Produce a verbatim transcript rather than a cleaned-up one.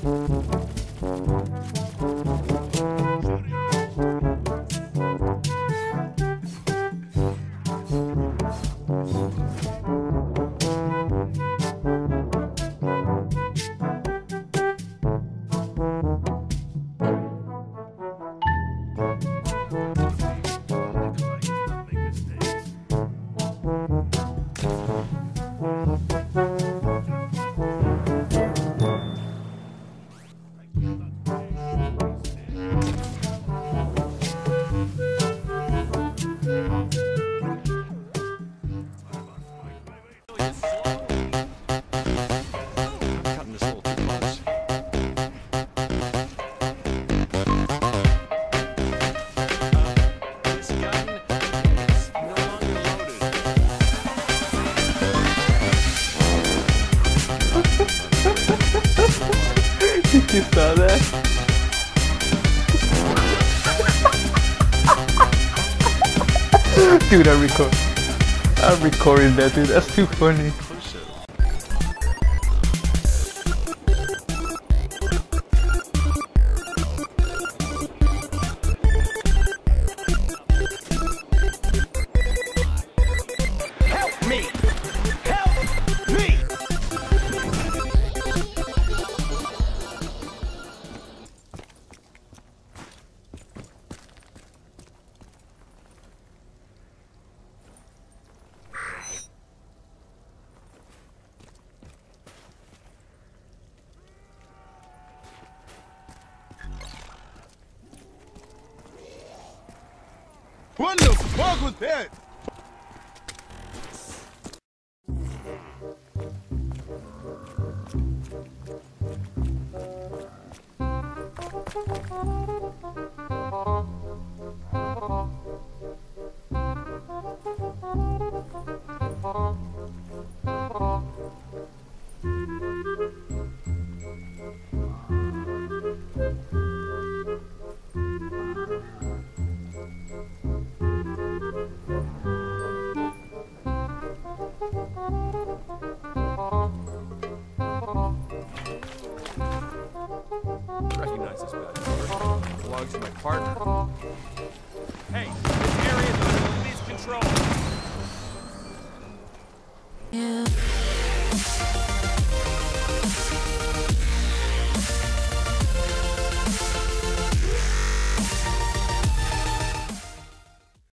You saw that? Dude, I record. I'm recording that, dude. That's too funny. Help me! Help me! What the fuck was that? Recognize this guy. Belongs to my partner. Hey, this area is under police control.